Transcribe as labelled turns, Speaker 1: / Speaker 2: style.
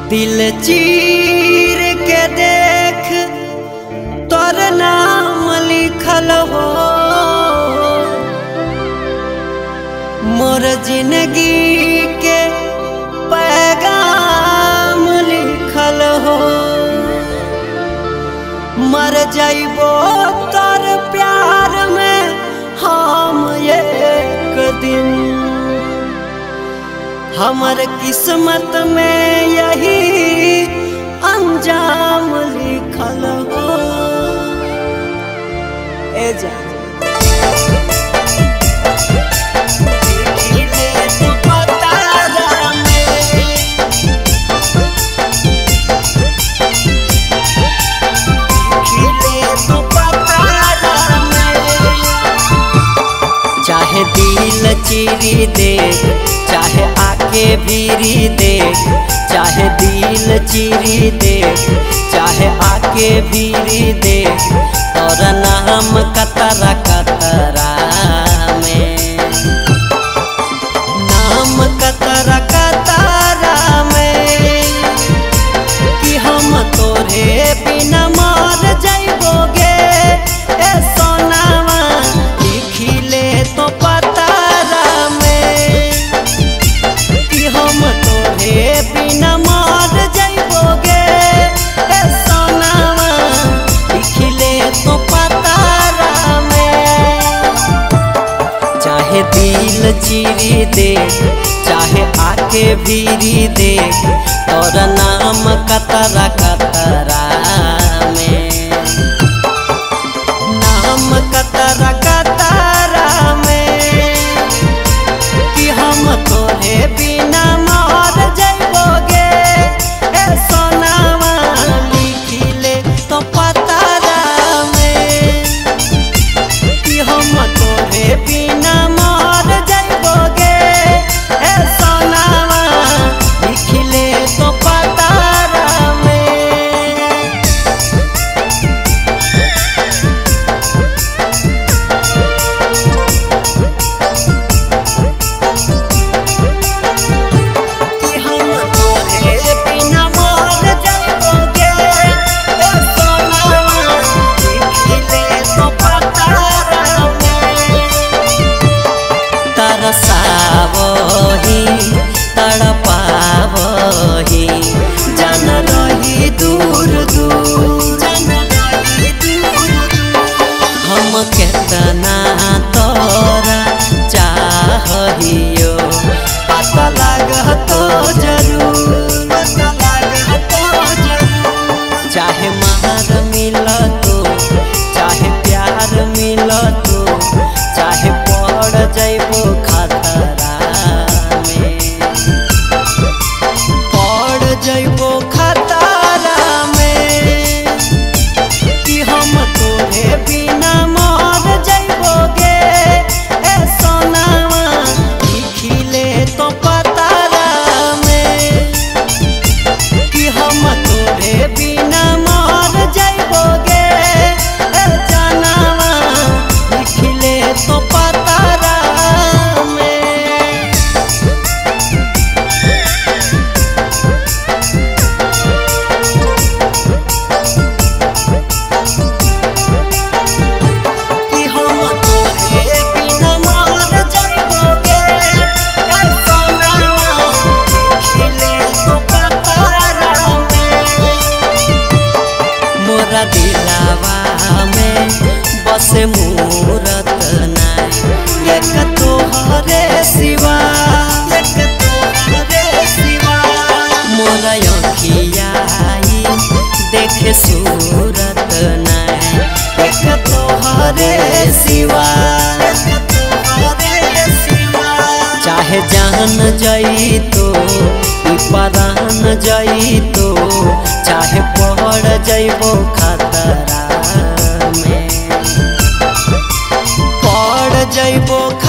Speaker 1: दिल चीर के देख तोर नाम लिखल हो, मोर जिंदगी के पैगाम लिखल हो। मर जाइबो तोर प्यार में हम एक दिन, हमर किस्मत में यही अंजाम लिखल हो। ए जा चाहे दिल चीरी दे, चाहे आके भीरी दे, चाहे दिल चीरी दे, चाहे आके भीरी दे, और नाम कतरा कतरा में, नाम कतरा कतरा में, कि हम तोरे बिना मर जाइबोगे ए सोनावा, लिखिले तो पतारा में, कि हम तोरे बिना मर जाइबोगे ए सोनावा, लिखिले तो पतारा में। चाहे दिल चीरी दे, चाहे आके भीरी दे, और नाम कतरा कतरा में, नाम कतरा कतरा में, कि हम तोरे बिना मर जाइबोगे ए सोनावा, लिखिले तो पतारा में, कि हम तोरे बिना मर जाइबोगे ए सोनावा, लिखिले तो पतारा में। तरसावही तड़पावही जान रही दूर दूर, हम केतना तोरा चाहियो, पता लागतो जरूर, चाहे मार मिलतो, चाहे प्यार मिलतो, चाहे पड़ जाइबो खतरा में, पड़ जाइबो खतरा में, कि हम तोरे बिना मर जाइबोगे ए सोनावा, लिखिले तो पतारा में, कि हम तोरे बिना मर जाइबोगे ए जनावा, लिखिले तो पतारा में। कि हम तोरे बिना मर जाइबोगे ए सोनावा, लिखिले तो पतारा में। मोरा दिलावा में बसे मूरत नाई, एक तोहरे सिवा, एक तोहरे सिवा, मोरा अखियाई देखे सूरत नाई, एक तोहरे सिवा, एक तोहरे सिवा। चाहे जान जाई तो परान जाई तो, चाहे पड़ जाइबो खतरा में, पड़ जाइबो